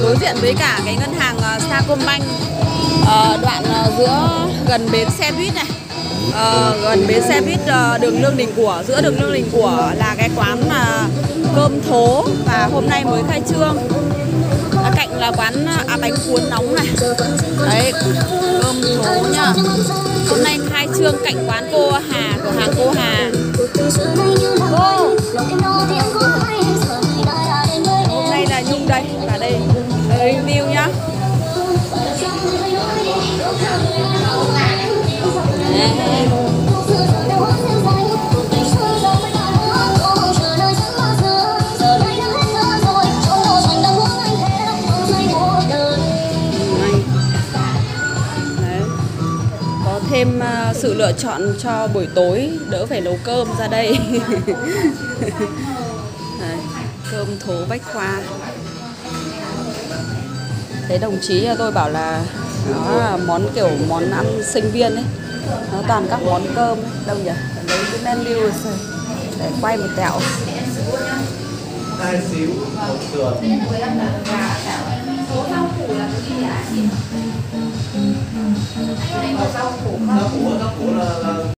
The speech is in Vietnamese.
đối diện với cả cái ngân hàng Sacombank, đoạn giữa gần bến xe buýt này, gần bến xe buýt đường Lương Đình Của, giữa đường Lương Đình Của là cái quán cơm thố và hôm nay mới khai trương. Cạnh là quán bánh cuốn nóng này. Đấy, cơm thố nhá. Hôm nay khai trương cạnh quán cô Hà, cửa hàng cô Hà. Cô. Hôm nay là Nhung đây và đây review nhá. Thêm sự lựa chọn cho buổi tối, đỡ phải nấu cơm ra đây. Đấy, cơm thố Bách Khoa. Thế đồng chí cho tôi bảo là nó là món kiểu món ăn sinh viên ấy, nó toàn các món cơm ấy. Đâu nhỉ? Lấy cái menu để quay một tẹo. 2 xíu, 1 sườn.